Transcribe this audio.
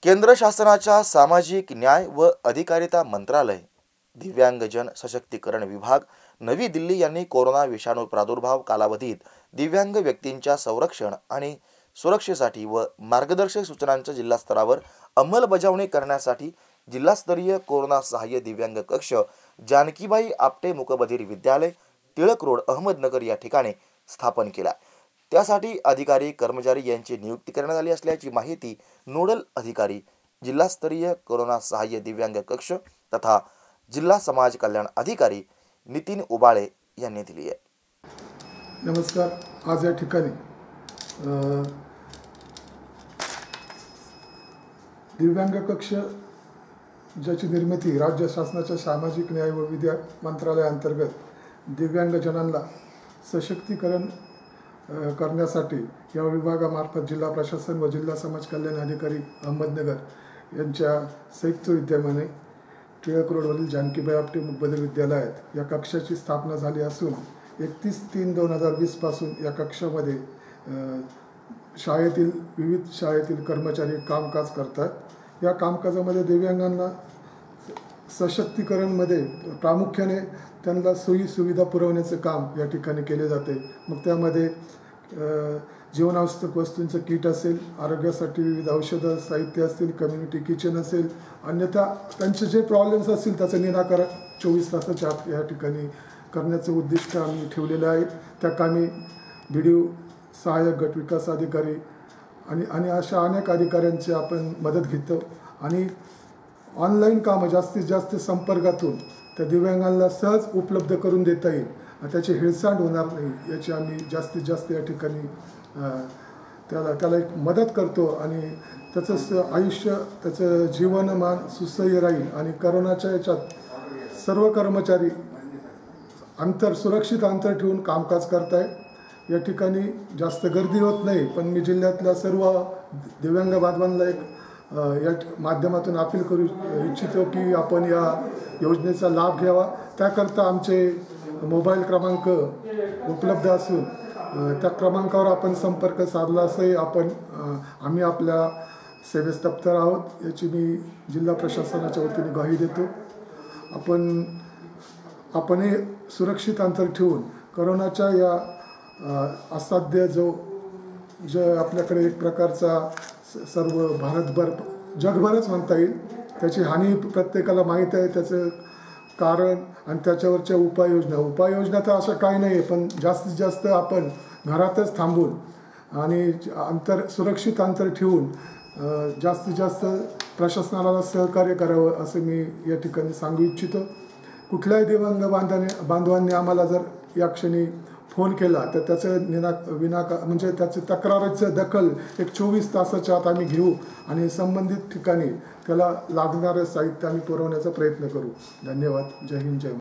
केंद्र शासनाच्या सामाजिक न्याय व अधिकारिता मंत्रालय, दिव्यांगजन सशक्तीकरण विभाग, नवी दिल्ली यांनी कोरोना विषाणू प्रादुर्भाव कालावधीत दिव्यांग व्यक्तींच्या संरक्षण आणि सुरक्षेसाठी व मार्गदर्शक सूचनांच्या जिल्हा स्तरावर अंमलबजावणी करण्यासाठी जिल्हास्तरीय कोरोना सहाय्य दिव्यांग कक्ष जानकीबाई आपटे मूकबधिर विद्यालय, टिळक रोड, अहमदनगर या ठिकाणी स्थापन केला। त्यासाठी अधिकारी कर्मचारी यांची नियुक्ती करण्यात आली असल्याची माहिती नोडल अधिकारी, जिल्हास्तरीय कोरोना सहाय्य दिव्यांग कक्ष तथा जिल्हा समाज कल्याण अधिकारी नितीन उबाळे यांनी दिली आहे। नमस्कार। आज या ठिकाणी दिव्यांग कक्ष ज्याची निर्मिती राज्य शासनाच्या सामाजिक न्याय व विद्या मंत्रालयाअंतर्गत दिव्यांगजनांना सशक्तीकरण करण्यासाठी या विभागामार्फत जिल्हा प्रशासन व जिल्हा समाज कल्याण अधिकारी अहमदनगर यांच्या संयुक्त विद्यमाने टिळक रोडवरील जानकीबाई आपटे मूकबधिर विद्यालयात या कक्षाची स्थापना झाली असून 31/3/2020 पासून या कक्षामध्ये विविध शाळेतील कर्मचारी कामकाज करतात। या कामकाजामध्ये दिव्यांगांना सशक्तीकरणमध्ये प्रामुख्याने त्यांना सोयी सुविधा पुरवण्याचे काम या ठिकाणी केले जाते। मग त्यामध्ये जीवनावश्यक वस्तूंचं किट असेल, आरोग्यासाठी विविध औषधं साहित्य असतील, कम्युनिटी किचन असेल, अन्यथा त्यांचे जे प्रॉब्लेम्स असतील त्याचं निराकरण 24 तासाच्या आत या ठिकाणी करण्याचं उद्दिष्ट आम्ही ठेवलेलं आहे। त्या कामी BDO, सहाय्यक गट विकास अधिकारी आणि अशा अनेक अधिकाऱ्यांची आपण मदत घेतो आणि ऑनलाईन कामं जास्तीत जास्त संपर्कातून त्या दिव्यांगांना सहज उपलब्ध करून देता येईल, त्याची हेळसांड होणार नाही याची आम्ही जास्तीत जास्त या ठिकाणी त्याला एक मदत करतो आणि त्याचं आयुष्य, त्याचं जीवनमान सुसह्य राहील आणि करोनाच्या याच्यात सर्व कर्मचारी सुरक्षित अंतर ठेवून कामकाज करताय। या ठिकाणी जास्त गर्दी होत नाही, पण मी जिल्ह्यातल्या सर्व दिव्यांग बांधवांना एक या माध्यमातून अपील करू इच्छितो की आपण या योजनेचा लाभ घ्यावा। त्याकरता आमचे मोबाईल क्रमांक उपलब्ध असून त्या क्रमांकावर आपण संपर्क साधला असं आम्ही आपल्या सेवेस तत्पर आहोत याची मी जिल्हा प्रशासनाच्या वतीने ग्वाही देतो। आपण हे सुरक्षित अंतर ठेवून करोनाच्या या असाध्य जो आपल्याकडे एक प्रकारचा सर्व भारतभर जगभरच म्हणता येईल त्याची हानी प्रत्येकाला माहीत आहे, त्याचं कारण आणि त्याच्यावरच्या उपाययोजना तर अशा काही नाही आहे, पण जास्तीत जास्त आपण घरातच थांबून आणि सुरक्षित अंतर ठेवून जास्तीत जास्त प्रशासनाला सहकार्य करावं असं मी या ठिकाणी सांगू इच्छितो। कुठल्याही दिव्यांग बांधवांनी आम्हाला जर या क्षणी फोन केला तर त्याचं म्हणजे त्याची तक्रारीचं दखल एक 24 तासाच्या आत आम्ही घेऊ आणि संबंधित ठिकाणी त्याला लागणारं साहित्य आम्ही पुरवण्याचा प्रयत्न करू। धन्यवाद। जय हिंद, जय